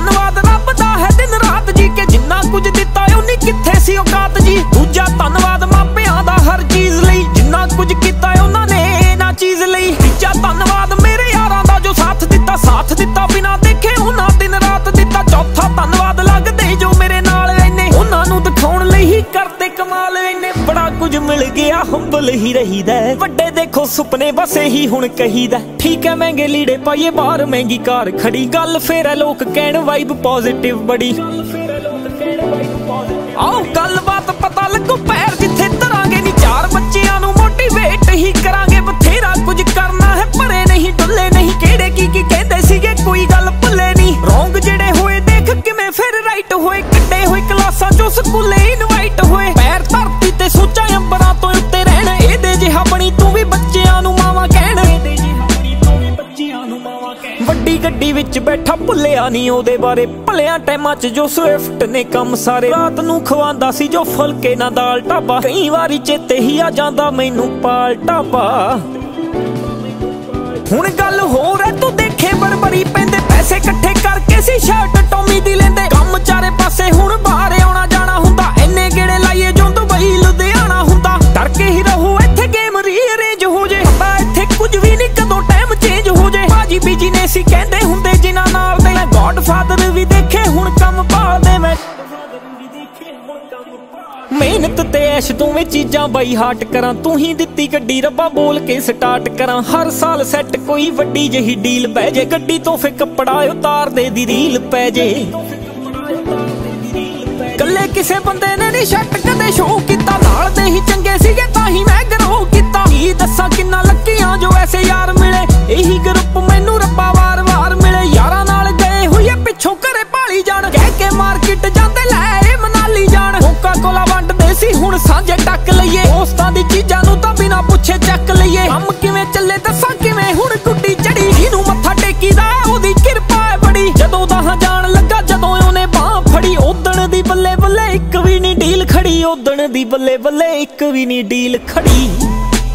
ਧੰਨਵਾਦ ਰੱਬ ਦਾ ਹੈ ਦਿਨ ਰਾਤ ਜੀ ਕਿ ਜਿੰਨਾ ਕੁਝ ਦਿੱਤਾ ਉਹਨੀ ਕਿੱਥੇ ਸੀ ਔਕਾਤ ਜੀ। ਦੂਜਾ ਧੰਨਵਾਦ ਮਾਪਿਆਂ ਦਾ ਹਰ ਚੀਜ਼ ਲਈ, ਜਿੰਨਾ ਕੁਝ ਕੀਤਾ ਉਹਨਾਂ ਨੇ ਨਾ ਚੀਜ਼ ਲਈ। ਤੀਜਾ ਧੰਨਵਾਦ ਮੇਰੇ ਯਾਰਾਂ ਦਾ ਜੋ ਸਾਥ ਦਿੱਤਾ ਬਿਨਾਂ ਦੇਖੇ ਉਹਨਾਂ ਦਿਨ ਰਾਤ ਦਿੱਤਾ। ਚੌਥਾ ਧੰਨਵਾਦ ਲੱਗਦੇ ਜੋ ਮੇਰੇ ਨਾਲ ਇੰਨੇ, ਉਹਨਾਂ ਨੂੰ ਦਿਖਾਉਣ ਲਈ ਹੀ ਕਰਦੇ ਕਮਾਲ ਇੰਨੇ। ਬੜਾ ਕੁਝ ਮਿਲ ਗਿਆ ਹੰਬਲ ਹੀ ਰਹੀਦਾ, ਵੱਡੇ ਦੇਖੋ ਸੁਪਨੇ ਬਸ ਇਹੀ ਹੁਣ ਕਹੀਦਾ। ਠੀਕ ਹੈ ਮਹਿੰਗੇ ਲੀੜੇ ਪਾਈਏ ਬਾਹਰ ਮਹਿੰਗੀ ਕਾਰ ਖੜੀ, ਗੱਲ ਫੇਰ ਹੈ ਲੋਕ ਕਹਿਣ ਵਾਈਬ ਪੋਜ਼ਿਟਿਵ ਬੜੀ। ਆਓ ਗੱਲਬਾਤ ਪਤਾ ਲੱਗੂ ਪੈਰ ਜਿੱਥੇ ਧਰਾਂਗੇ ਨੀ, ਚਾਰ ਬੱਚਿਆਂ ਨੂੰ ਮੋਟੀਵੇਟ ਹੀ ਕਰਾਂਗੇ। ਬਥੇਰਾ ਕੁਝ ਕਰਨਾ ਹੈ ਪਰੇ ਨਹੀਂ ਡੁੱਲੇ ਨਹੀਂ, ਕਿਹੜੇ ਕੀ ਕਹਿੰਦੇ ਸੀਗੇ ਕੋਈ ਗੱਲ ਭੁੱਲੇ ਨਹੀਂ। ਰੋਂਗ ਜਿਹੜੇ ਹੋਏ ਦੇਖ ਕਿਵੇਂ ਫਿਰ ਰਾਈਟ ਹੋਏ, ਕੱਢੇ ਹੋਏ ਕਲਾਸਾਂ ਚੋਂ ਸਕੂਲੇ ਇਨਵਾਈਟ ਹੋਏ। ਪੈਰ ਧਰਤੀ ਤੇ ਸੋਚਾਂ ਅੰਬਰਾਂ ਤੋਂ ਉੱਤੇ ਰਹਿਣ, ਇਹਦੇ ਜਿਹਾ ਬਣੀ ਤੂੰ ਵੀ ਬੱਚਿਆਂ ਨੂੰ ਮਾਵਾਂ ਕਹਿਣ। ਵੱਡੀ ਗੱਡੀ ਵਿੱਚ ਬੈਠਾ ਭੁੱਲਿਆ ਨਹੀਂ ਉਹਦੇ ਬਾਰੇ, ਭਲਿਆਂ ਟਾਈਮਾਂ 'ਚ ਜੋ ਸਵਿਫਟ ਨੇ ਕੰਮ ਸਾਰੇ। ਰਾਤ ਨੂੰ ਖਵਾਉਂਦਾ ਸੀ ਜੋ ਫੁਲਕੇ ਨਾ ਦਾਲ ਢਾਬਾ, ਕਈ ਵਾਰੀ ਚੇਤੇ ਹੀ ਆ ਜਾਂਦਾ ਮੈਨੂੰ ਪਾਲ ਢਾਬਾ। ਹੁਣ ਗੱਲ ਹੋਰ ਐ ਤੂੰ ਦੇਖੇ ਬਰਬਰੀ ਪੈਂਦੇ, ਪੈਸੇ ਇਕੱਠੇ ਕਰਕੇ ਸੀ ਸ਼ਰਟ ਟੋਮੀ ਦੀ ਲੈਂਦੇ। ਕੰਮ ਚਾਰੇ ਪਾਸੇ ਹੁਣ ਬਾਹਰ ਆਉਣਾ ਜਾਣਾ ਹੁੰਦਾ, ਇੰਨੇ ਗੇੜੇ ਲਾਈਏ ਜੋ ਦੁਬਈ ਲੁਧਿਆਣਾ ਹੁੰਦਾ। ਡਰ ਕੇ ਹੀ ਰਹੋ ਇੱਥੇ ਗੇਮ ਰੀਅਰੇਂਜ ਹੋ ਜੇ, ਪਤਾ ਇੱਥੇ ਕੁਝ ਵੀ ਨਹੀਂ ਕਦੋਂ ਟਾਈਮ ਚੇਂਜ ਹੋ ਜੇ। ਬਾਜੀ ਬੀਜੀ ਨੇ ਸੀ ਕਹਿੰਦੇ ਹੁੰਦੇ ਜਿਨ੍ਹਾਂ ਨਾਲ ਦੇ, ਮੈਂ ਗॉडफादर ਵੀ ਦੇਖੇ ਹੁਣ ਕੰਮ ਭਾਲਦੇ। ਮੈਂ ਮਿਹਨਤ ਤੇ ਐਸ਼ ਦੋਵੇਂ ਚੀਜ਼ਾਂ ਬਾਈ ਹਾਰਟ ਕਰਾਂ, ਤੂੰ ਹੀ ਦਿੱਤੀ ਗੱਡੀ ਰੱਬਾ ਬੋਲ ਕੇ ਸਟਾਰਟ ਕਰਾਂ। ਹਰ ਸਾਲ ਸੈੱਟ ਕੋਈ ਵੱਡੀ ਜਿਹੀ ਡੀਲ ਪੈ ਜੇ, ਗੱਡੀ ਤੋਂ ਫੇ ਕੱਪੜਾ ਉਤਾਰਦੇ ਦੀ ਰੀਲ ਪੈ ਜੇ। ਕੱਲੇ ਕਿਸੇ ਬੰਦੇ ਨੇ ਨੀ ਸ਼ੱਟ ਕਦੇ ਸ਼ੋਅ ਕੀਤਾ, ਨਾਲ ਦੇ ਹੀ ਚੰਗੇ ਸੀਗੇ ਤਾਂ ਹੀ ਮੈਂ ਗਰੋ ਕੀਤਾ। ਕੀ ਦੱਸਾਂ ਕਿੰਨਾ ਲੱਕੀਆਂ ਜੋ ਐਸੇ ਯਾਰ ਮਿਲੇ, ਇਹੀ ਗਰੁੱਪ ਮੈਨੂੰ ਰੱਬਾ ਵਾਰ-ਵਾਰ ਮਿਲੇ। ਯਾਰਾਂ ਨਾਲ ਗਏ ਹੋਈਏ ਪਿੱਛੋਂ ਘਰੇ ਭਾਲੀ ਜਾਣ, ਕਹਿ ਕੇ ਮਾਰਕੀਟ ਜਾਂਦੇ ਲੈ ਮਨਾਲੀ ਜਾਣ। ਕੋਕਾ ਕੋਲਾ ਵੰਡਦੇ ਸੀ ਹੁਣ ਸਾਂਝੇ ਟੱਕ ਲਈਏ, ਦੋਸਤਾਂ ਦੀ ਚੀਜ਼ਾਂ ਨੂੰ ਤਾਂ ਬਿਨਾਂ ਪੁੱਛੇ ਚੱਕ ਲਈਏ। ਕੰਮ ਕਿਵੇਂ ਚੱਲੇ ਦੱਸਾਂ ਕਿਵੇਂ ਹੁਣ ਗੁੱਡੀ ਚੜੀ, ਜਿਹਨੂੰ ਮੱਥਾ ਟੇਕੀਦਾ ਉਹਦੀ ਕਿਰਪਾ ਹੈ ਬੜੀ। ਜਦੋਂ ਦਾ ਜਾਣ ਲੱਗਾ ਜਦੋਂ ਉਹਨੇ ਬਾਹ ਫੜੀ, ਉਦਣ ਦੀ ਬੱਲੇ ਬੱਲੇ ਇੱਕ ਵੀ ਨੀ ਡੀਲ ਖੜੀ, ਉਦਣ ਦੀ ਬੱਲੇ ਬੱਲੇ ਇੱਕ ਵੀ ਨੀ ਡੀਲ ਖੜੀ।